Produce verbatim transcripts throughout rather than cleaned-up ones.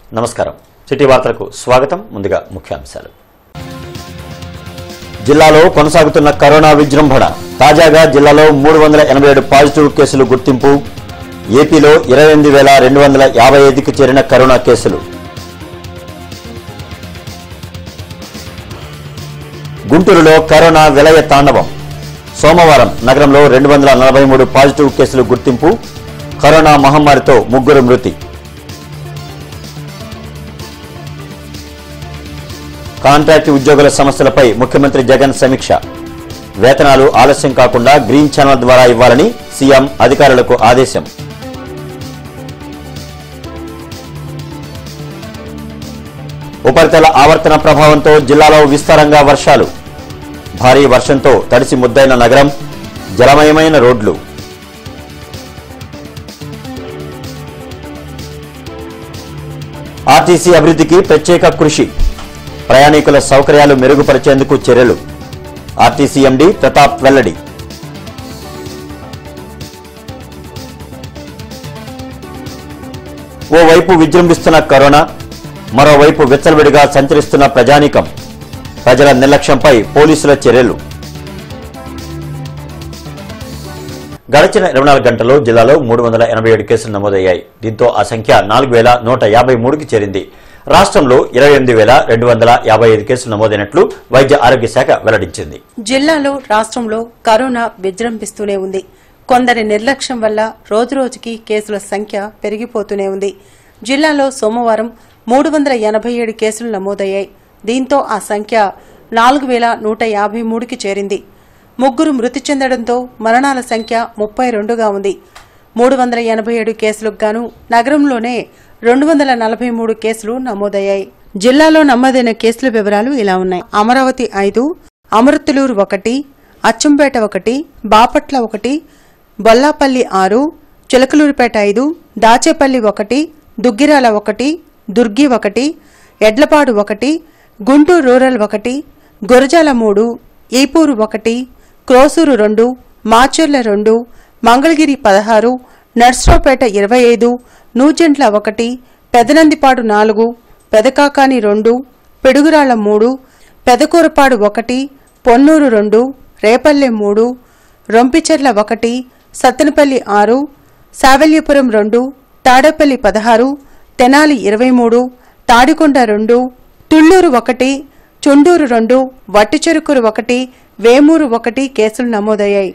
నమస్కారం సిటీ వార్తలకు స్వాగతం. ముందుగా ముఖ్యాంశాలు. జిల్లాలో కొనసాగుతున్న కరోనా విజృంభణ. తాజాగా జిల్లాలో మూడు వందల ఎనభై ఏడు పాజిటివ్ కేసులు గుర్తింపు. ఏపీలో ఇరవై ఎనిమిది వేల రెండు వందల యాభై ఐదుకి చేరిన కరోనా కేసులు. గుంటూరులో కరోనా విలయ తాండవం. సోమవారం నగరంలో రెండు వందల నలభై మూడు పాజిటివ్ కేసులు గుర్తింపు. కరోనా మహమ్మారితో ముగ్గురు మృతి. కాంట్రాక్ట్ ఉద్యోగుల సమస్యలపై ముఖ్యమంత్రి జగన్ సమీక్ష. వేతనాలు ఆలస్యం కాకుండా గ్రీన్ ఛానల్ ద్వారా ఇవ్వాలని సీఎం అధికారులకు ఆదేశం. ఉపరితల ఆవర్తన ప్రభావంతో జిల్లాలో విస్తారంగా వర్షాలు. భారీ వర్షంతో తడిసి ముద్దైన నగరం, జలమయమైన రోడ్లు. ఆర్టీసీ అభివృద్ధికి ప్రత్యేక కృషి. ప్రయాణికుల సౌకర్యాలు మెరుగుపరిచేందుకు చర్యలు. ఆర్టీసీ ఎండీ ప్రతాప్ వెల్లడి. ఓవైపు విజృంభిస్తున్న కరోనా, మరోవైపు విచ్చలవిడిగా సంచరిస్తున్న ప్రజానీకం. ప్రజల నిర్లక్ష్యంపై పోలీసుల చర్యలు. గడిచిన ఇరవై నాలుగు గంటల్లో జిల్లాలో మూడు వందల ఎనభై ఏడు కేసులు నమోదయ్యాయి. దీంతో ఆ సంఖ్య నాలుగు వేల నూట యాభై మూడుకి చేరింది. రాష్ట్రంలో ఇరవై ఎనిమిది వేల రెండు వందల యాభై ఐదు కేసులు నమోదైనట్లు వైద్య ఆరోగ్య శాఖ వెల్లడించింది. జిల్లాలో రాష్ట్రంలో కరోనా విజృంభిస్తూనే ఉంది. కొందరి నిర్లక్ష్యం వల్ల రోజురోజుకి కేసుల సంఖ్య పెరిగిపోతూనే ఉంది. జిల్లాలో సోమవారం మూడు వందల ఎనభై ఏడు కేసులు నమోదయ్యాయి. దీంతో ఆ సంఖ్య నాలుగు వేల నూట యాభై మూడుకి చేరింది. ముగ్గురు మృతి చెందడంతో మరణాల సంఖ్య ముప్పై రెండుగా ఉంది. మూడు వందల ఎనభై ఏడు కేసులకు గాను నగరంలోనే రెండు వందల నలభై మూడు కేసులు నమోదయ్యాయి. జిల్లాలో నమోదైన కేసుల వివరాలు ఇలా ఉన్నాయి. అమరావతి ఐదు, అమృతలూరు ఒకటి, అచ్చంపేట ఒకటి, బాపట్ల ఒకటి, బొల్లాపల్లి ఆరు, చిలకలూరుపేట ఐదు, దాచేపల్లి ఒకటి, దుగ్గిరాల ఒకటి, దుర్గి ఒకటి, ఎడ్లపాడు ఒకటి, గుంటూరు రూరల్ ఒకటి, గురజాల మూడు, ఈపూరు ఒకటి, క్రోసూరు రెండు, మాచర్ల రెండు, మంగళగిరి పదహారు, నర్సరావుపేట ఇరవై ఐదు, నూజెంట్ల ఒకటి, పెదనందిపాడు నాలుగు, పెదకాకాని రెండు, పిడుగురాళ్ల మూడు, పెదకూరపాడు ఒకటి, పొన్నూరు రెండు, రేపల్లె మూడు, రొంపిచెర్ల ఒకటి, సత్తెనపల్లి ఆరు, సావల్యపురం రెండు, తాడేపల్లి పదహారు, తెనాలి ఇరవై మూడు, తాడికొండ రెండు, తుళ్లూరు ఒకటి, చుండూరు రెండు, వట్టిచెరుకూరు ఒకటి, వేమూరు ఒకటి కేసులు నమోదయ్యాయి.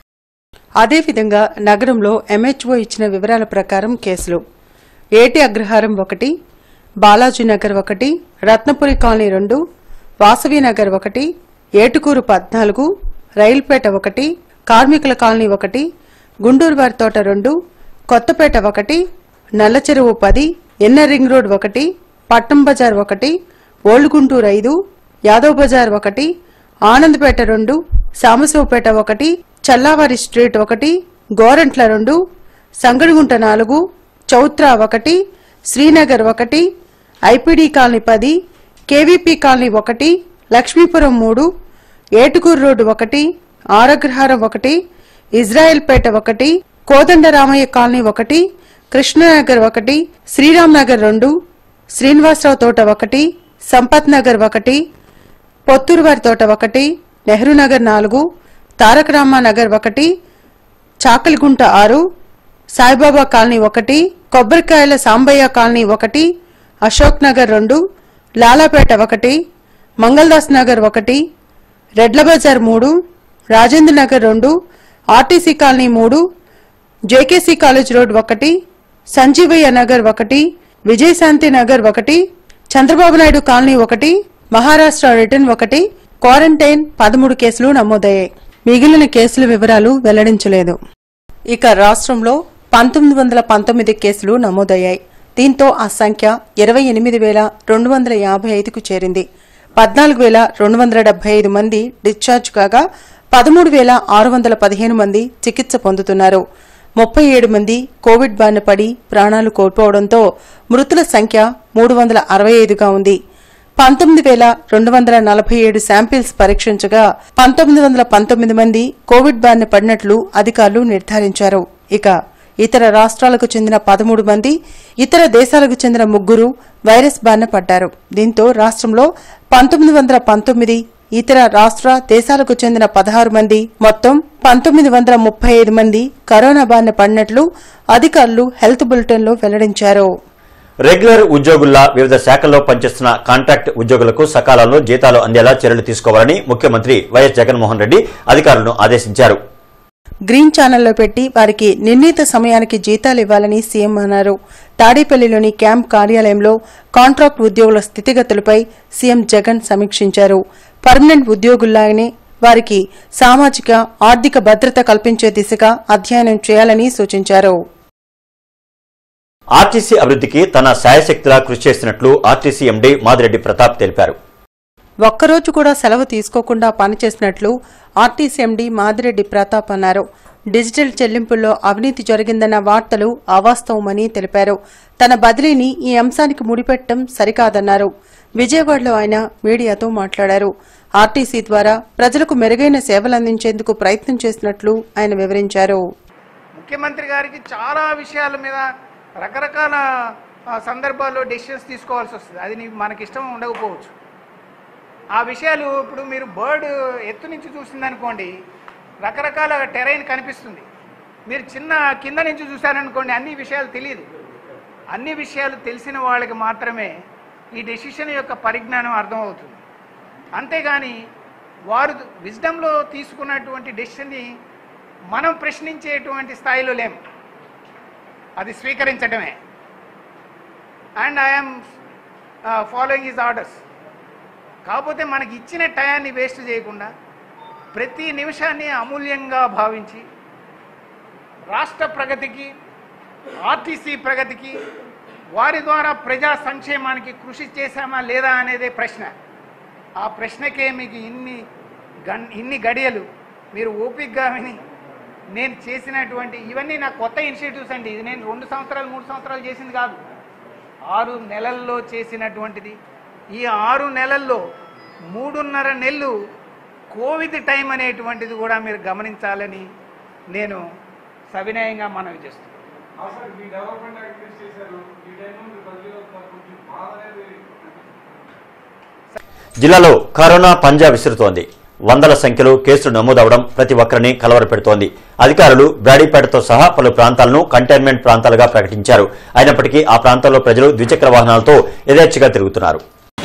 అదేవిధంగా నగరంలో ఎంహెచ్ఓ ఇచ్చిన వివరాల ప్రకారం కేసులు: ఏటి అగ్రహారం ఒకటి, బాలాజీనగర్ ఒకటి, రత్నపురి కాలనీ రెండు, వాసవీనగర్ ఒకటి, ఏటుకూరు పద్నాలుగు, రైల్పేట ఒకటి, కార్మికుల కాలనీ ఒకటి, గుండూరువారి తోట రెండు, కొత్తపేట ఒకటి, నల్లచెరువు పది, ఎన్ఆర్ రింగ్ రోడ్ ఒకటి, పట్నం బజార్ ఒకటి, ఓల్డ్ గుంటూరు ఐదు, యాదవ్ బజార్ ఒకటి, ఆనందపేట రెండు, సాంబశివపేట ఒకటి, చల్లావారి స్ట్రీట్ ఒకటి, గోరంట్ల రెండు, సంగడిగుంట నాలుగు, చౌత్రా ఒకటి, శ్రీనగర్ ఒకటి, ఐపీడీ కాలనీ పది, కేవీపీ కాలనీ ఒకటి, లక్ష్మీపురం మూడు, ఏటుకూరు రోడ్డు ఒకటి, ఆరగ్రహారం ఒకటి, ఇజ్రాయెల్పేట ఒకటి, కోదండరామయ్య కాలనీ ఒకటి, కృష్ణనగర్ ఒకటి, శ్రీరామ్ నగర్ రెండు, శ్రీనివాసరావు తోట ఒకటి, సంపత్ నగర్ ఒకటి, పొత్తూరువారి తోట ఒకటి, నెహ్రూ నగర్ నాలుగు, తారక రామ నగర్ ఒకటి, చాకలిగుంట ఆరు, సాయిబాబా కాలనీ ఒకటి, కొబ్బరికాయల సాంబయ్య కాలనీ ఒకటి, అశోక్ నగర్ రెండు, లాలాపేట ఒకటి, మంగళదాస్ నగర్ ఒకటి, రెడ్ల బజార్ మూడు, రాజేంద్ర నగర్ రెండు, ఆర్టీసీ కాలనీ మూడు, జేకేసీ కాలేజ్ రోడ్ ఒకటి, సంజీవయ్య నగర్ ఒకటి, విజయశాంతి నగర్ ఒకటి, చంద్రబాబు నాయుడు కాలనీ ఒకటి, మహారాష్ట్ర రిటర్న్ ఒకటి, క్వారంటైన్ పదమూడు కేసులు నమోదయ్యాయి. మిగిలిన కేసుల వివరాలు వెల్లడించలేదు. ఇక రాష్ట్రంలో పంతొమ్మిది వందల పంతొమ్మిది కేసులు నమోదయ్యాయి. దీంతో ఆ సంఖ్య ఇరవై ఎనిమిది వేల రెండు వందల యాభై ఐదుకు చేరింది. పద్నాలుగు వేల రెండు వందల డెబ్బై ఐదు మంది డిశ్చార్జ్ కాగా పదమూడు వేల ఆరు వందల పదిహేను మంది చికిత్స పొందుతున్నారు. ముప్పై ఏడు మంది కోవిడ్ బారిన పడి ప్రాణాలు కోల్పోవడంతో మృతుల సంఖ్య మూడు వందల అరవై ఐదుగా ఉంది. పంతొమ్మిది వేల రెండు వందల నలభై ఏడు శాంపిల్స్ పరీక్షించగా పంతొమ్మిది వందల పంతొమ్మిది మంది కోవిడ్ బారిన పడినట్లు అధికారులు నిర్ధారించారు. ఇక ఇతర రాష్ట్రాలకు చెందిన పదమూడు మంది, ఇతర దేశాలకు చెందిన ముగ్గురు వైరస్ బారిన పడ్డారు. దీంతో రాష్ట్రంలో పంతొమ్మిది వందల పంతొమ్మిది, ఇతర రాష్ట్ర దేశాలకు చెందిన పదహారు మంది, మొత్తం పంతొమ్మిది వందల ముప్పై ఐదు మంది కరోనా బారిన పడినట్లు అధికారులు హెల్త్ బులెటిన్లో వెల్లడించారు. రెగ్యులర్ ఉద్యోగుల్లా వివిధ శాఖల్లో పనిచేస్తున్న కాంట్రాక్ట్ ఉద్యోగులకు సకాలంలో జీతాలు అందేలా చర్యలు తీసుకోవాలని ముఖ్యమంత్రి వైఎస్ జగన్మోహన్ రెడ్డి అధికారులను ఆదేశించారు. గ్రీన్ ఛానల్లో పెట్టి వారికి నిర్ణీత సమయానికి జీతాలు ఇవ్వాలని సీఎం అన్నారు. తాడేపల్లిలోని క్యాంప్ కార్యాలయంలో కాంట్రాక్ట్ ఉద్యోగుల స్థితిగతులపై సీఎం జగన్ సమీక్షించారు. పర్మనెంట్ ఉద్యోగుల్లాగానే వారికి సామాజిక, ఆర్థిక భద్రత కల్పించే దిశగా అధ్యయనం చేయాలని సూచించారు. ఆర్టీసీ అభివృద్ధికి తన శాయశక్తిలా కృషి చేసినట్లు ఆర్టీసీ ఎండీ మాదిరెడ్డి ప్రతాప్ తెలిపారు. ఒక్కరోజు కూడా సెలవు తీసుకోకుండా పనిచేసినట్లు ఆర్టీసీ ఎండీ మాదిరెడ్డి ప్రతాప్ అన్నారు. డిజిటల్ చెల్లింపుల్లో అవినీతి జరిగిందన్న వార్తలు అవాస్తవమని తెలిపారు. తన బదిలీని ఈ అంశానికి ముడిపెట్టడం సరికాదన్నారు. విజయవాడలో ఆయన మీడియాతో మాట్లాడారు. ఆర్టీసీ ద్వారా ప్రజలకు మెరుగైన సేవలందించేందుకు ప్రయత్నం చేసినట్లు ఆయన వివరించారు. ముఖ్యమంత్రి గారికి చాలా విషయాల మీద రకరకాల సందర్భాల్లో డెసిషన్స్ తీసుకోవాల్సి వస్తుంది. అది మనకి ఇష్టం ఉండకపోవచ్చు. ఆ విషయాలు ఇప్పుడు మీరు బర్డ్ ఎత్తు నుంచి చూసిందనుకోండి, రకరకాల టెరైన్ కనిపిస్తుంది. మీరు చిన్న కింద నుంచి చూశారనుకోండి, అన్ని విషయాలు తెలియదు. అన్ని విషయాలు తెలిసిన వాళ్ళకి మాత్రమే ఈ డెసిషన్ యొక్క పరిజ్ఞానం అర్థమవుతుంది. అంతేగాని వారు విజ్డమ్లో తీసుకున్నటువంటి డెసిషన్ని మనం ప్రశ్నించేటువంటి స్థాయిలో లేము. అది స్వీకరించడమే. And I'm following his orders. కాకపోతే మనకి ఇచ్చిన టయాన్ని వేస్ట్ చేయకుండా ప్రతి నిమిషాన్ని అమూల్యంగా భావించి రాష్ట్ర ప్రగతికి, ఆర్టీసీ ప్రగతికి, వారి ద్వారా ప్రజా సంక్షేమానికి కృషి చేశామా లేదా అనేదే ప్రశ్న. ఆ ప్రశ్నకే మీకు ఇన్ని గన్ ఇన్ని గడియలు మీరు ఓపికగా విని నేను చేసినటువంటి ఇవన్నీ నా కొత్త ఇనిషియేటివ్స్ అండి. ఇది నేను రెండు సంవత్సరాలు మూడు సంవత్సరాలు చేసింది కాదు, ఆరు నెలల్లో చేసినటువంటిది. ఈ ఆరు నెలల్లో మూడున్నర నెలలు కోవిడ్ టైం అనేటువంటిది కూడా మీరు గమనించాలని నేను సవినయంగా మనవి చేస్తున్నాను. జిల్లాలో కరోనా పంజా విసురుతోంది. వందల సంఖ్యలో కేసులు నమోదవడం ప్రతి ఒక్కరిని కలవరపెడుతోంది. అధికారులు బ్రాడీపేటతో సహా పలు ప్రాంతాలను కంటైన్మెంట్ ప్రాంతాలుగా ప్రకటించారు. అయినప్పటికీ ఆ ప్రాంతాల్లో ప్రజలు ద్విచక్ర వాహనాలతో యథేచ్ఛగా తిరుగుతున్నారు.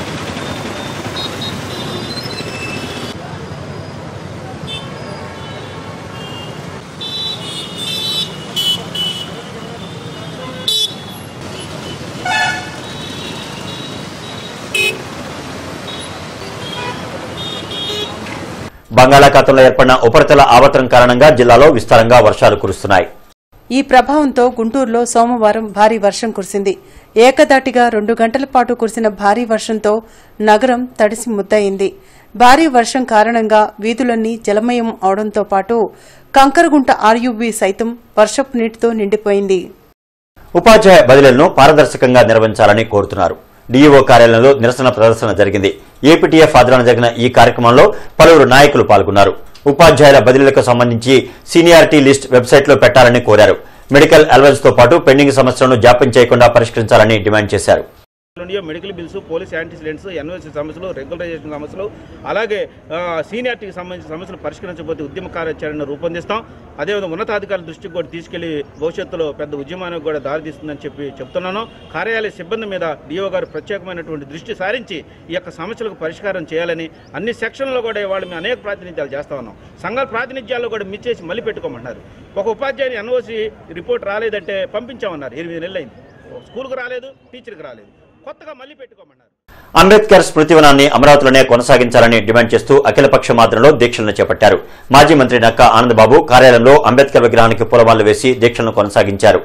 బంగాళాఖాతంలో ఏర్పడిన ఉపరితల ఆవర్తనం కారణంగా జిల్లాలో విస్తారంగా వర్షాలు కురుస్తున్నాయి. ఈ ప్రభావంతో గుంటూరులో సోమవారం భారీ వర్షం కురిసింది. ఏకదాటిగా రెండు గంటల పాటు కురిసిన భారీ వర్షంతో నగరం తడిసి ముద్దయింది. భారీ వర్షం కారణంగా వీధులన్నీ జలమయం అవడంతో పాటు కంకరగుంట ఆర్యూబీ సైతం వర్షపు నీటితో నిండిపోయింది. ఉపాధ్యాయ బదిలీలను పారదర్శకంగా నిర్వహించాలని కోరుతున్నారు. డీఈఓ కార్యాలయంలో నిరసన ప్రదర్శన జరిగింది. ఏపీటీఎఫ్ ఆధ్వర్యంలో జరిగిన ఈ కార్యక్రమంలో పలువురు నాయకులు పాల్గొన్నారు. ఉపాధ్యాయుల బదిలీలకు సంబంధించి సీనియారిటీ లిస్ట్ వెబ్సైట్లో పెట్టాలని కోరారు. మెడికల్ అలవెన్స్ తో పాటు పెండింగ్ సమస్యలను జాప్యం చేయకుండా పరిష్కరించాలని డిమాండ్ చేశారు. Medical bills, police antecedents, NOC సమస్యలు, రెగ్యులరైజేషన్ సమస్యలు, అలాగే సీనియారిటీకి సంబంధించిన సమస్యలు పరిష్కరించకపోతే ఉద్యమ కార్యాచరణ రూపొందిస్తాం. అదేవిధంగా ఉన్నతాధికారుల దృష్టికి కూడా తీసుకెళ్లి భవిష్యత్తులో పెద్ద ఉద్యమానికి కూడా దారితీస్తుందని చెప్పి చెప్తున్నాను. కార్యాలయ సిబ్బంది మీద డిఓ గారు ప్రత్యేకమైనటువంటి దృష్టి సారించి ఈ యొక్క సమస్యలకు పరిష్కారం చేయాలని అన్ని సెక్షన్లో కూడా వాళ్ళు మేము అనేక ప్రాతినిధ్యాలు చేస్తా ఉన్నాం. సంఘాల ప్రాతినిధ్యాల్లో కూడా మిచ్చేసి మళ్ళీ పెట్టుకోమన్నారు. ఒక ఉపాధ్యాయుని ఎన్ఓసి రిపోర్ట్ రాలేదంటే పంపించామన్నారు. ఎనిమిది నెలలు అయింది, స్కూల్కి రాలేదు, టీచర్కి రాలేదు, కొత్తగా మళ్ళీ పెట్టుకోమన్నారు. అంబేద్కర్ స్మృతివనాన్ని అమరావతిలోనే కొనసాగించాలని డిమాండ్ చేస్తూ అఖిలపక్ష మాత్రంలో దీక్షలను చేపట్టారు. మాజీ మంత్రి నక్కా ఆనందబాబు కార్యాలయంలో అంబేద్కర్ విగ్రహానికి పూలమాలలు వేసి దీక్షలను కొనసాగించారు.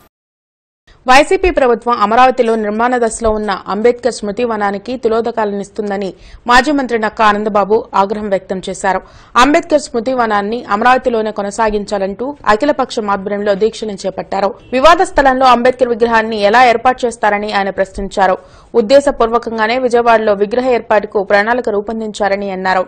వైసీపీ ప్రభుత్వం అమరావతిలో నిర్మాణ దశలో ఉన్న అంబేద్కర్ స్మృతి వనానికి తిలోదకాలనిస్తుందని మాజీ మంత్రి నక్కా ఆనందబాబు ఆగ్రహం వ్యక్తం చేశారు. అంబేద్కర్ స్మృతి వనాన్ని అమరావతిలోనే కొనసాగించాలంటూ అఖిలపక్షం ఆధ్వర్యంలో దీక్షను చేపట్టారు. వివాద స్థలంలో అంబేద్కర్ విగ్రహాన్ని ఎలా ఏర్పాటు చేస్తారని ఆయన ప్రశ్నించారు. ఉద్దేశపూర్వకంగానే విజయవాడలో విగ్రహ ఏర్పాటుకు ప్రణాళిక రూపొందించారని అన్నారు.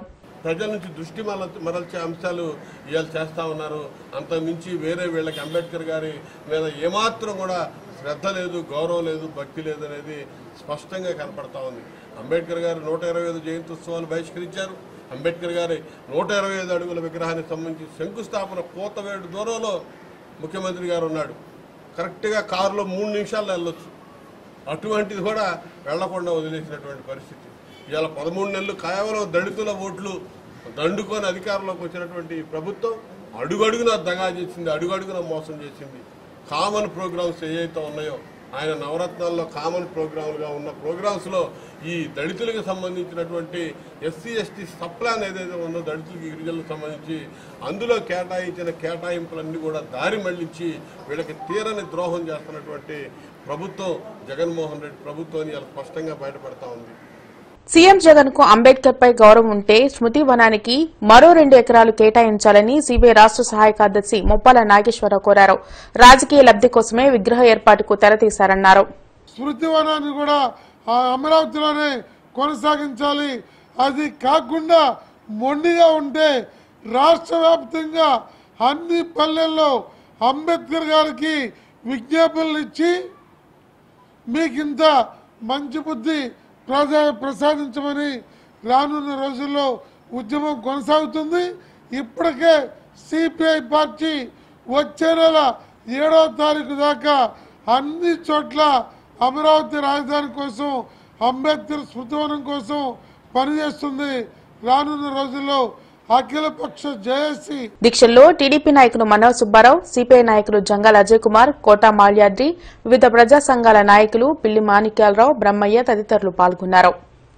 ప్రజల నుంచి దృష్టి మరల్ మరల్చే అంశాలు ఇవాళ చేస్తూ ఉన్నారు. అంతకుమించి వేరే వీళ్ళకి అంబేద్కర్ గారి మీద ఏమాత్రం కూడా శ్రద్ధ లేదు, గౌరవం లేదు, భక్తి లేదు అనేది స్పష్టంగా కనపడతా ఉంది. అంబేద్కర్ గారు నూట ఇరవై ఐదు జయంతి ఉత్సవాలు బహిష్కరించారు. అంబేద్కర్ గారి నూట ఇరవై ఐదు అడుగుల విగ్రహానికి సంబంధించి శంకుస్థాపన కోతవేడు దూరంలో ముఖ్యమంత్రి గారు ఉన్నాడు. కరెక్ట్గా కారులో మూడు నిమిషాలు వెళ్ళొచ్చు. అటువంటిది కూడా వెళ్లకుండా వదిలేసినటువంటి పరిస్థితి. ఇవాళ పదమూడు నెలలు కేవలం దళితుల ఓట్లు దండుకొని అధికారంలోకి వచ్చినటువంటి ప్రభుత్వం అడుగడుగున దగా చేసింది, అడుగడుగున మోసం చేసింది. కామన్ ప్రోగ్రామ్స్ ఏవైతే ఉన్నాయో ఆయన నవరత్నాల్లో కామన్ ప్రోగ్రాములుగా ఉన్న ప్రోగ్రామ్స్లో ఈ దళితులకు సంబంధించినటువంటి ఎస్సీ ఎస్టీ సప్లాన్ ఏదైతే ఉందో దళితులకి గిరిజనులకు సంబంధించి అందులో కేటాయించిన కేటాయింపులన్నీ కూడా దారి మళ్లించి వీళ్ళకి తీరని ద్రోహం చేస్తున్నటువంటి ప్రభుత్వం జగన్మోహన్ రెడ్డి ప్రభుత్వాన్ని ఇలా స్పష్టంగా బయటపడతా ఉంది. సీఎం జగన్ కు అంబేద్కర్ పై గౌరవం ఉంటే స్మృతి వనానికి మరో రెండు ఎకరాలు కేటాయించాలని సీబీఐ రాష్ట సహాయ కార్యదర్శి ముప్పాల నాగేశ్వరరావు కోరారు. రాజకీయ లబ్ది కోసమే విగ్రహ ఏర్పాటుకు తెరతీశారన్నారు. స్మృతి వనాన్ని కూడా అమరావతిలోనే కొనసాగించాలి. అది కాకుండా మొండిగా ఉంటే రాష్ట్ర వ్యాప్తంగా అన్ని పల్లెల్లో అంబేద్కర్ గారికి విజ్ఞాపనలు ఇచ్చి మీకింత మంచి బుద్ధి ప్రజా ప్రసాదించమని రానున్న రోజుల్లో ఉద్యమం కొనసాగుతుంది. ఇప్పటికే సిపిఐ పార్టీ వచ్చే నెల ఏడవ తారీఖు దాకా అన్ని చోట్ల అమరావతి రాజధాని కోసం అంబేద్కర్ స్మృతివనం కోసం పనిచేస్తుంది. రానున్న రోజుల్లో అఖిలపక్ష జేఏసీ దీక్షల్లో టీడీపీ నాయకులు మనోజ్ సుబ్బారావు, సిపిఐ నాయకులు జంగాల అజయ్ కుమార్, కోటా మాల్యాద్రి, వివిధ ప్రజా సంఘాల నాయకులు పిల్లి మాణిక్యాలరావు, బ్రహ్మయ్య తదితరులు పాల్గొన్నారు.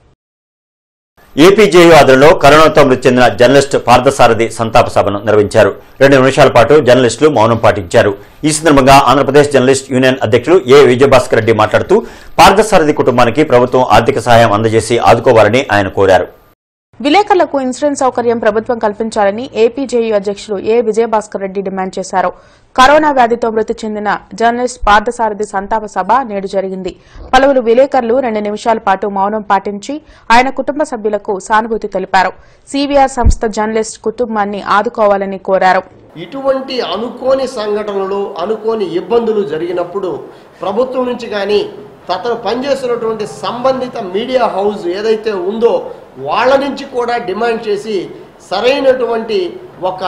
ఏపీజేయూ ఆధ్వర్యంలో కరోనాతో మృతి చెందిన జర్నలిస్ట్ పార్థసారథి సంతాప సభను నిర్వహించారు. రెండు నిమిషాల పాటు జర్నలిస్టులు మౌనం పాటించారు. ఈ సందర్భంగా ఆంధ్రప్రదేశ్ జర్నలిస్ట్ యూనియన్ అధ్యక్షులు ఏ విజయభాస్కర్ రెడ్డి మాట్లాడుతూ పార్థసారథి కుటుంబానికి ప్రభుత్వం ఆర్థిక సహాయం అందజేసి ఆదుకోవాలని ఆయన కోరారు. విలేకరులకు ఇన్సూరెన్స్ సౌకర్యం ప్రభుత్వం కల్పించాలని ఏపీజేయూ అధ్యక్షులు ఏ విజయభాస్కర్ రెడ్డి డిమాండ్ చేశారు. కరోనా వ్యాధితో మృతి చెందిన జర్నలిస్ట్ పార్థసారథి సంతాప సభ నేడు జరిగింది. పలువురు విలేకరులు రెండు నిమిషాల పాటు మౌనం పాటించి ఆయన కుటుంబ సభ్యులకు సానుభూతి తెలిపారు. సీవీఆర్ సంస్థ జర్నలిస్ట్ కుటుంబాన్ని ఆదుకోవాలని కోరారు. ఇటువంటి అనుకోని సంఘటనలు, అనుకోని ఇబ్బందులు జరిగినప్పుడు ప్రభుత్వం నుంచి కానీ తను పనిచేస్తున్నటువంటి సంబంధిత మీడియా హౌస్ ఏదైతే ఉందో వాళ్ళ నుంచి కూడా డిమాండ్ చేసి సరైనటువంటి ఒక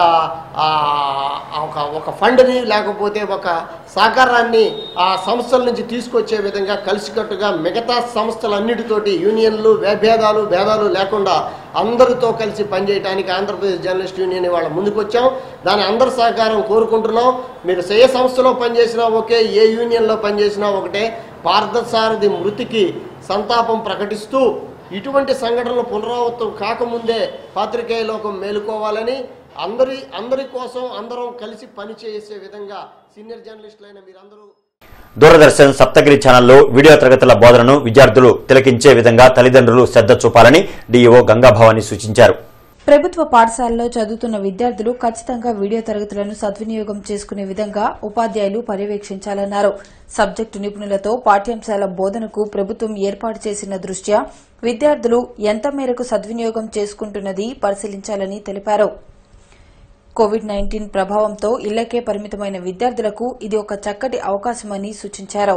ఒక ఫండ్ని లేకపోతే ఒక సహకారాన్ని ఆ సంస్థల నుంచి తీసుకొచ్చే విధంగా కలిసికట్టుగా మిగతా సంస్థలన్నిటితోటి యూనియన్లు భేదాలు భేదాలు లేకుండా అందరితో కలిసి పనిచేయడానికి ఆంధ్రప్రదేశ్ జర్నలిస్ట్ యూనియన్ వాళ్ళ ముందుకు వచ్చాం. దాని అందరి సహకారం కోరుకుంటున్నాం. మీరు ఏ సంస్థలో పనిచేసినా ఒకే, ఏ యూనియన్లో పనిచేసినా ఒకటే. పార్థసారథి మృతికి సంతాపం ప్రకటిస్తూ ఇటువంటి సంఘటనలు పునరావృతం కాకముందే పాత్రికేయ లోకం మేలుకోవాలని, అందరి అందరి కోసం అందరం కలిసి పనిచేసే విధంగా సీనియర్ జర్నలిస్టులైన మీరందరూ దూరదర్శన్ సప్తగిరి ఛానల్లో వీడియో తరగతుల బోధనను విద్యార్థులు తిలకించే విధంగా తల్లిదండ్రులు శ్రద్ధ చూపాలని డీఈఓ గంగాభవాని సూచించారు. ప్రభుత్వ పాఠశాలలో చదువుతున్న విద్యార్థులు ఖచ్చితంగా వీడియో తరగతులను సద్వినియోగం చేసుకునే విధంగా ఉపాధ్యాయులు పర్యవేక్షించాలన్నారు. సబ్జెక్టు నిపుణులతో పాఠ్యాంశాల బోధనకు ప్రభుత్వం ఏర్పాటు చేసిన దృష్ట్యా విద్యార్థులు ఎంత మేరకు సద్వినియోగం చేసుకుంటున్నది పరిశీలించాలని తెలిపారు. కోవిడ్ నైన్టీన్ ప్రభావంతో ఇళ్లకే పరిమితమైన విద్యార్థులకు ఇది ఒక చక్కటి అవకాశమని సూచించారు.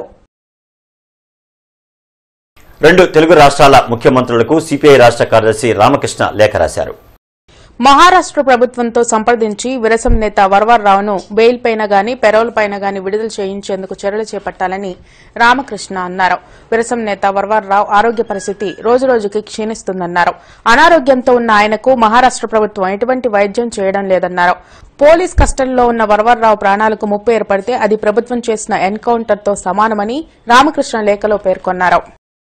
రెండు తెలుగు రాష్ట్రాల ముఖ్యమంత్రులకు సిపిఐ రాష్ట్ర కార్యదర్శి రామకృష్ణ లేఖ రాశారు. మహారాష్ట ప్రభుత్వంతో సంప్రదించి విరసం నేత వరవర్రావును బెయిల్ పైన గాని పెరోల్ పైన గాని విడుదల చేయించేందుకు చర్యలు చేపట్టాలని రామకృష్ణ అన్నారు. విరసం నేత వరవర్రావు ఆరోగ్య పరిస్థితి రోజురోజుకి క్షీణిస్తుందన్నారు. అనారోగ్యంతో ఉన్న ఆయనకు మహారాష్ట ప్రభుత్వం ఎటువంటి వైద్యం చేయడం లేదన్నారు. పోలీస్ కస్టడీలో ఉన్న వరవర్రావు ప్రాణాలకు ముప్పు ఏర్పడితే అది ప్రభుత్వం చేసిన ఎన్కౌంటర్తో సమానమని రామకృష్ణ లేఖలో పేర్కొన్నారు.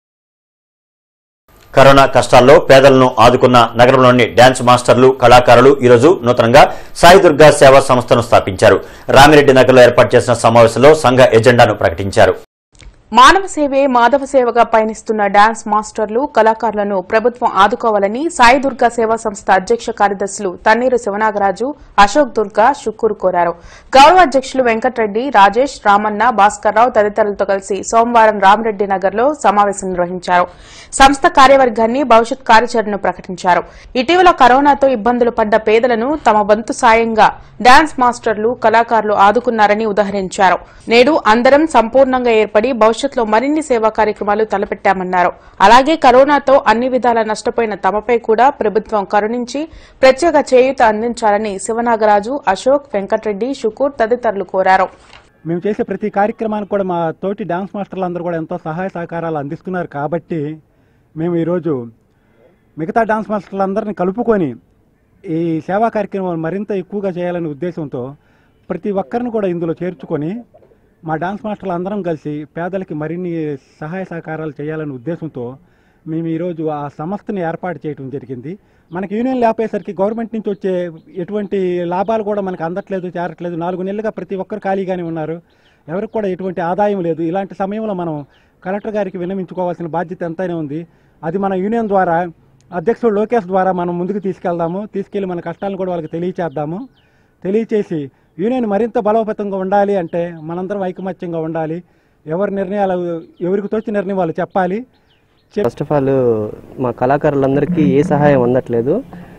కరోనా కష్టాల్లో పేదలను ఆదుకున్న నగరంలోని డాన్స్ మాస్టర్లు, కళాకారులు ఈరోజు నూతనంగా సాయి దుర్గా సేవా సంస్థను స్థాపించారు. రామిరెడ్డి నగర్లో ఏర్పాటు చేసిన సమావేశంలో సంఘ ఎజెండాను ప్రకటించారు. మానవ సేవే మాధవ సేవగా పయనిస్తున్న డాన్స్ మాస్టర్లు కళాకారులను ప్రభుత్వం ఆదుకోవాలని సాయి దుర్గా సేవా సంస్థ అధ్యక్ష కార్యదర్శులు తన్నీరు శివనాగరాజు, అశోక్ దుర్గా షుక్కూరు కోరారు. గౌరవ అధ్యక్షులు వెంకటరెడ్డి, రాజేష్, రామన్న, భాస్కర్రావు తదితరులతో కలిసి సోమవారం రామరెడ్డి నగర్ లో సమావేశం నిర్వహించారు. సంస్థ కార్యవర్గాన్ని భవిష్యత్ కార్యాచరణను ప్రకటించారు. ఇటీవల కరోనాతో ఇబ్బందులు పడ్డ పేదలను తమ వంతు సాయంగా డాన్స్ మాస్టర్లు కళాకారులు ఆదుకున్నారని ఉదహరించారు. నేడు అందరం సంపూర్ణంగా ఏర్పడి భవిష్యత్తులో మరిన్ని సేవా కార్యక్రమాలు తలపెట్టామన్నారు. అలాగే కరోనాతో అన్ని విధాలా నష్టపోయిన తమపై కూడా ప్రభుత్వం కరుణించి ప్రత్యేక చేయూత అందించాలని శివనాగరాజు, అశోక్, వెంకటరెడ్డి, షుకూర్ తదితరులు కోరారు. మేము చేసే ప్రతి కార్యక్రమానికి కూడా మా తోటి డాన్స్ మాస్టర్లు అందరూ కూడా ఎంతో సహాయ సహకారాలు అందిస్తున్నారు. కాబట్టి మేము ఈరోజు మిగతా డాన్స్ మాస్టర్లందరినీ కలుపుకొని ఈ సేవా కార్యక్రమాలు మరింత ఎక్కువగా చేయాలనే ఉద్దేశంతో ప్రతి ఒక్కరిని కూడా ఇందులో చేర్చుకొని మా డాన్స్ మాస్టర్లు అందరం కలిసి పేదలకి మరిన్ని సహాయ సహకారాలు చేయాలనే ఉద్దేశంతో మేము ఈరోజు ఆ సంస్థని ఏర్పాటు చేయడం జరిగింది. మనకి యూనియన్ లేపేసరికి గవర్నమెంట్ నుంచి వచ్చే ఎటువంటి లాభాలు కూడా మనకు అందట్లేదు, చేరట్లేదు. నాలుగు నెలలుగా ప్రతి ఒక్కరు ఖాళీగానే ఉన్నారు. ఎవరికి కూడా ఎటువంటి ఆదాయం లేదు. ఇలాంటి సమయంలో మనం కలెక్టర్ గారికి విన్నవించుకోవాల్సిన బాధ్యత ఎంతైనా ఉంది. అది మన యూనియన్ ద్వారా అధ్యక్షుడు లోకేష్ ద్వారా మనం ముందుకు తీసుకెళ్దాము. తీసుకెళ్లి మన కష్టాలను కూడా వాళ్ళకి తెలియచేద్దాము. తెలియచేసి యూనియన్ మరింత బలోపేతంగా ఉండాలి అంటే మనందరం ఐకమత్యంగా ఉండాలి. ఎవరి నిర్ణయాలు ఎవరికి తోచిన నిర్ణయం వాళ్ళు చెప్పాలి. ఫస్ట్ ఆఫ్ ఆల్ మా కళాకారులందరికీ ఏ సహాయం అందట్లేదు,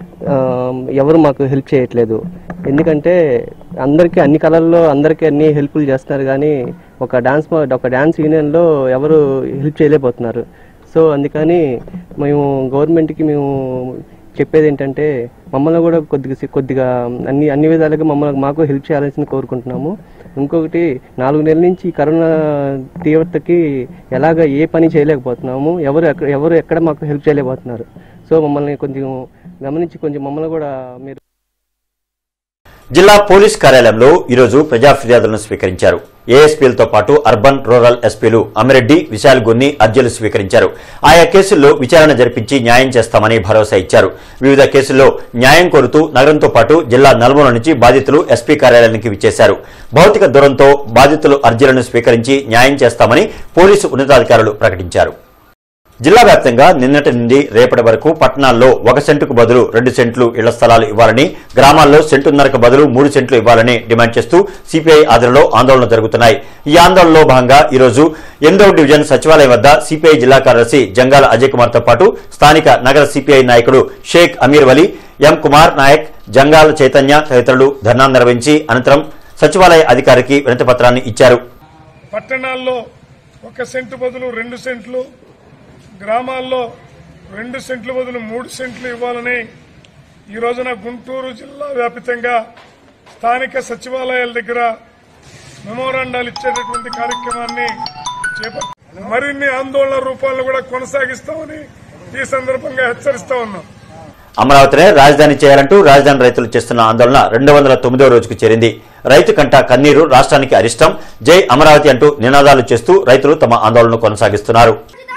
ఎవరు మాకు హెల్ప్ చేయట్లేదు. ఎందుకంటే అందరికీ అన్ని కళల్లో అందరికీ అన్ని హెల్ప్లు చేస్తున్నారు, కానీ ఒక డాన్స్ ఒక డాన్స్ యూనియన్లో ఎవరు హెల్ప్ చేయలేకపోతున్నారు. సో అందుకని మేము గవర్నమెంట్కి మేము చెప్పేది ఏంటంటే మమ్మల్ని కూడా కొద్దిగా కొద్దిగా అన్ని అన్ని విధాలుగా మమ్మల్ని మాకు హెల్ప్ చేయాలని కోరుకుంటున్నాము. ఇంకొకటి నాలుగు నెలల నుంచి కరోనా తీవ్రతకి ఎలాగ ఏ పని చేయలేకపోతున్నాము, ఎవరు ఎవరు ఎక్కడ మాకు హెల్ప్ చేయలేకపోతున్నారు. సో మమ్మల్ని కొంచెం గమనించి కొంచెం మమ్మల్ని కూడా మీరు. జిల్లా పోలీస్ కార్యాలయంలో ఈరోజు ప్రజా ఫిర్యాదులను స్వీకరించారు. ఏఎస్పీలతో పాటు అర్బన్, రూరల్ ఎస్పీలు అమిరెడ్డి, విశాల్ గున్ని అర్జీలు స్వీకరించారు. ఆయా కేసుల్లో విచారణ జరిపించి న్యాయం చేస్తామని భరోసా ఇచ్చారు. వివిధ కేసుల్లో న్యాయం కోరుతూ నగరంతో పాటు జిల్లా నలుమూల నుంచి బాధితులు ఎస్పీ కార్యాలయానికి విచ్చేశారు. భౌతిక దూరంతో బాధితులు అర్జీలను స్వీకరించి న్యాయం చేస్తామని పోలీసు ఉన్నతాధికారులు ప్రకటించారు. జిల్లా వ్యాప్తంగా నిన్నటి నుండి రేపటి వరకు పట్టణాల్లో ఒక సెంటుకు బదులు రెండు సెంట్లు ఇళ్ల స్థలాలు ఇవ్వాలని, గ్రామాల్లో సెంటున్నరకు బదులు మూడు సెంట్లు ఇవ్వాలని డిమాండ్ చేస్తూ సిపిఐ ఆధ్వర్యంలో ఆందోళనలు జరుగుతున్నాయి. ఈ ఆందోళనలో భాగంగా ఈరోజు ఎనిమిదవ డివిజన్ సచివాలయం వద్ద సిపిఐ జిల్లా కార్యదర్శి జంగాల అజయ్ కుమార్ తో పాటు స్థానిక నగర సిపిఐ నాయకుడు షేక్ అమీర్ వలీ, ఎం కుమార్ నాయక్, జంగాల చైతన్య తదితరులు ధర్నా నిర్వహించి అనంతరం సచివాలయ అధికారికి వినతి పత్రాన్ని ఇచ్చారు. పట్టణాల్లో ఒక సెంటు బదులు రెండు సెంట్లు, గ్రామాల్లో రెండు సెంట్ల బదులు మూడు సెంట్లు ఇవ్వాలని ఈ రోజున గుంటూరు జిల్లా వ్యాప్తంగా స్థానిక సచివాలయాల దగ్గర మెమోరాండాలు ఇచ్చేటటువంటి కార్యక్రమాన్ని చేపట్టారు. మరిన్ని ఆందోళన రూపాలను కూడా కొనసాగిస్తామని ఈ సందర్భంగా హెచ్చరిస్తా ఉన్నాం. అమరావతినే రాజధాని చేయాలంటూ రాజధాని రైతులు చేస్తున్న ఆందోళన రెండు వందల తొమ్మిదో రోజుకు చేరింది. రైతు కంట కన్నీరు, రాష్ట్రానికి అరిష్టం, జై అమరావతి అంటూ నినాదాలు చేస్తూ రైతులు తమ ఆందోళనను కొనసాగిస్తున్నారు.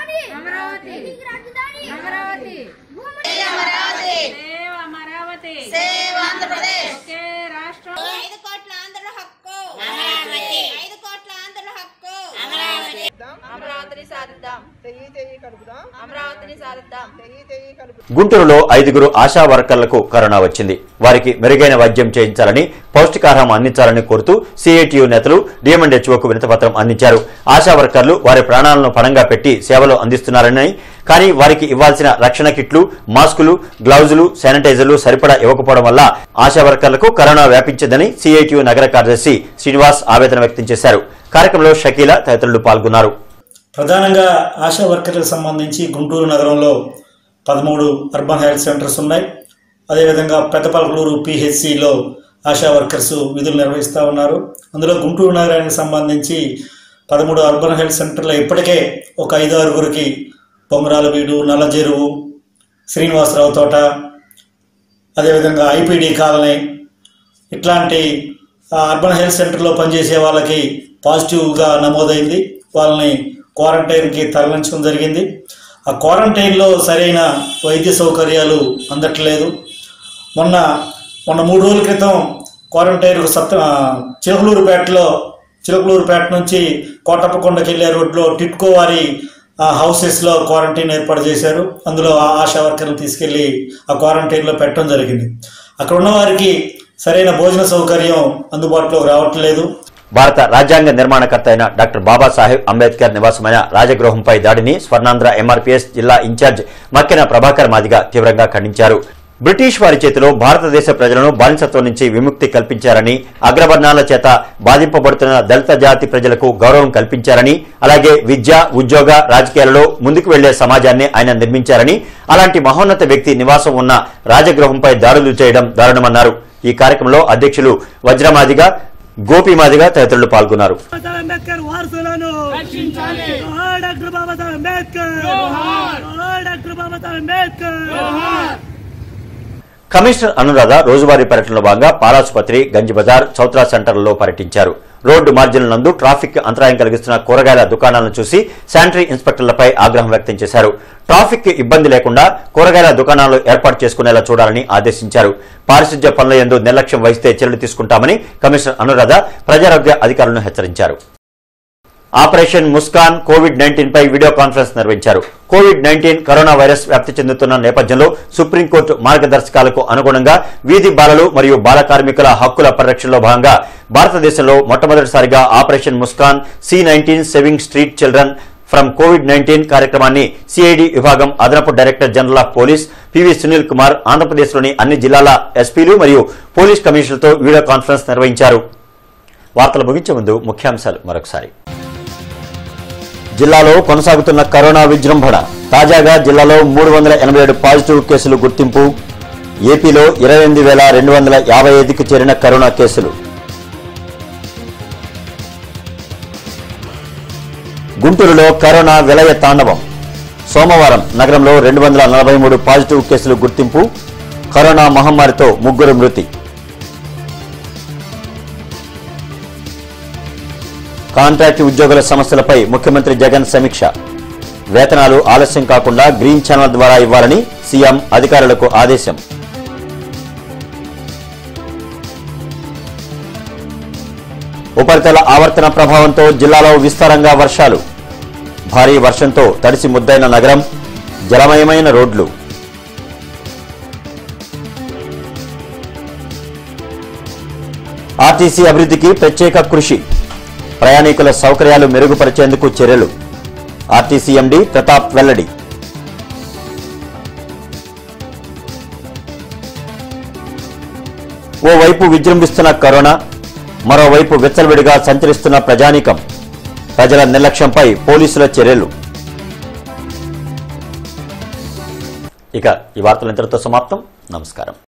గుంటూరులో ఐదుగురు ఆశా వర్కర్లకు కరోనా వచ్చింది. వారికి మెరుగైన వైద్యం చేయించాలని, పౌష్టికాహారం అందించాలని కోరుతూ సిఐటియు నేతలు డిఎంఎండ్హెచ్ఓకు వినతిపత్రం అందించారు. ఆశా వర్కర్లు వారి ప్రాణాలను పణంగా పెట్టి సేవలు అందిస్తున్నారని, కానీ వారికి ఇవ్వాల్సిన రక్షణ కిట్లు, మాస్కులు, గ్లౌజులు, శానిటైజర్లు సరిపడా ఇవ్వకపోవడం వల్ల ఆశా వర్కర్లకు కరోనా వ్యాపించిందని సిఐటియు నగర కార్యదర్శి శ్రీనివాస్ ఆవేదన వ్యక్తం చేశారు. కార్యక్రమంలో షకీల తదితరులు పాల్గొన్నారు. ప్రధానంగా ఆశా వర్కర్లకు సంబంధించి గుంటూరు నగరంలో పదమూడు అర్బన్ హెల్త్ సెంటర్స్ ఉన్నాయి. అదేవిధంగా పెద్దపల్కలూరు పిహెచ్సిలో ఆశా వర్కర్స్ విధులు నిర్వహిస్తూ ఉన్నారు. అందులో గుంటూరు నగరానికి సంబంధించి పదమూడు అర్బన్ హెల్త్ సెంటర్లో ఇప్పటికే ఒక ఐదు ఆరుగురికి పొంగరాలవీడు, నల్లజెరువు, శ్రీనివాసరావు తోట, అదేవిధంగా ఐపీడీ కాలనీ ఇట్లాంటి అర్బన్ హెల్త్ సెంటర్లో పనిచేసే వాళ్ళకి పాజిటివ్గా నమోదైంది. వాళ్ళని క్వారంటైన్కి తరలించడం జరిగింది. ఆ క్వారంటైన్లో సరైన వైద్య సౌకర్యాలు అందట్లేదు. మొన్న మొన్న మూడు రోజుల క్రితం క్వారంటైన్ సత్ చిలకలూరుపేటలో చిలకలూరుపేట నుంచి కోటప్పకొండకి వెళ్లే రోడ్లో టిట్కో వారి హౌసెస్లో క్వారంటైన్ ఏర్పాటు చేశారు. అందులో ఆ ఆశా వర్కర్లు తీసుకెళ్లి ఆ క్వారంటైన్లో పెట్టడం జరిగింది. అక్కడ ఉన్న వారికి సరైన భోజన సౌకర్యం అందుబాటులోకి రావట్లేదు. భారత రాజ్యాంగ నిర్మాణకర్త అయిన డాక్టర్ బాబాసాహెబ్ అంబేద్కర్ నివాసమైన రాజగృహంపై దాడిని స్వర్ణాంధ్ర ఎంఆర్పీఎస్ జిల్లా ఇన్ఛార్జ్ మక్కెన ప్రభాకర్ మాదిగ తీవ్రంగా ఖండించారు. బ్రిటిష్ వారి చేతిలో భారతదేశ ప్రజలను బానిసత్వం నుంచి విముక్తి కల్పించారని, అగ్రవర్ణాల చేత బాధింపబడుతున్న దళిత జాతి ప్రజలకు గౌరవం కల్పించారని, అలాగే విద్య, ఉద్యోగ, రాజకీయాలలో ముందుకు వెళ్లే సమాజాన్ని ఆయన నిర్మించారని, అలాంటి మహోన్నత వ్యక్తి నివాసం ఉన్న రాజగృహంపై దాడులు చేయడం దారుణమన్నారు. ఈ కార్యక్రమంలో అధ్యక్షులు వజ్రమాదిగ, గోపిమాదిగ తదితరులు పాల్గొన్నారు. కమిషనర్ అనురాధ రోజువారీ పర్యటనలో భాగంగా పాలాసుపత్రి, గంజిబజార్, చౌత్రా సెంటర్లలో పర్యటించారు. రోడ్డు మార్జిన్ల నందు ట్రాఫిక్ అంతరాయం కలిగిస్తున్న కూరగాయల దుకాణాలను చూసి శానిటరీ ఇన్స్పెక్టర్లపై ఆగ్రహం వ్యక్తం చేశారు. ట్రాఫిక్ ఇబ్బంది లేకుండా కూరగాయల దుకాణాలు ఏర్పాటు చేసుకునేలా చూడాలని ఆదేశించారు. పారిశుధ్య పనుల యందు నిర్లక్ష్యం వహిస్తే చర్యలు తీసుకుంటామని కమిషనర్ అనురాధ ప్రజారోగ్య అధికారులను హెచ్చరించారు. ఆపరేషన్ ముస్కాన్ కోవిడ్ నైన్టీన్ పై వీడియో కాన్ఫరెన్స్ నిర్వహించారు. కోవిడ్ నైన్టీన్ కరోనా వైరస్ వ్యాప్తి చెందుతున్న నేపథ్యంలో సుప్రీంకోర్టు మార్గదర్శకాలకు అనుగుణంగా వీధి బాలలు మరియు బాల కార్మికుల హక్కుల పరిరక్షణలో భాగంగా భారతదేశంలో మొట్టమొదటిసారిగా operation Muskaan C nineteen saving street children from covid nineteen కార్యక్రమాన్ని సిఐడి విభాగం అదనపు director general of police PV Sunil Kumar ఆంధ్రప్రదేశ్లోని అన్ని జిల్లాల ఎస్పీలు మరియు పోలీస్ కమిషనర్లతో వీడియో కాన్ఫరెన్స్ నిర్వహించారు. వార్తలు ముగించే ముందు ముఖ్యాంశాలు మరొకసారి. జిల్లాలో కొనసాగుతున్న కరోనా విజృంభణ. తాజాగా జిల్లాలో మూడు వందల ఎనభై ఏడు పాజిటివ్ కేసులు గుర్తింపు. ఏపీలో ఇరవై ఎనిమిది వేల రెండు వందల యాభై ఐదుకి చేరిన కరోనా కేసులు. గుంటూరులో కరోనా విలయ తాండవం. సోమవారం నగరంలో రెండు వందల నలభై మూడు పాజిటివ్ కేసులు గుర్తింపు. కరోనా మహమ్మారితో ముగ్గురు మృతి. కాంట్రాక్ట్ ఉద్యోగుల సమస్యలపై ముఖ్యమంత్రి జగన్ సమీక్ష. వేతనాలు ఆలస్యం కాకుండా గ్రీన్ ఛానల్ ద్వారా ఇవ్వాలని సీఎం అధికారులకు ఆదేశం. ఉపరితల ఆవర్తన ప్రభావంతో జిల్లాలో విస్తారంగా వర్షాలు. భారీ వర్షంతో తడిసి ముద్దైన నగరం, జలమయమైన రోడ్లు. ఆర్టీసీ అభివృద్ధికి ప్రత్యేక కృషి. ప్రయాణికుల సౌకర్యాలు మెరుగుపరిచేందుకు చర్యలు. ఆర్టీసీ ఎండీ ప్రతాప్ వెల్లడి. ఓవైపు విజృంభిస్తున్న కరోనా, మరోవైపు విచ్చలవిడిగా సంచరిస్తున్న ప్రజానీకం. ప్రజల నిర్లక్ష్యంపై పోలీసుల చర్యలు. ఇక ఈ వార్తలు ఇంతటితో సమాప్తం. నమస్కారం.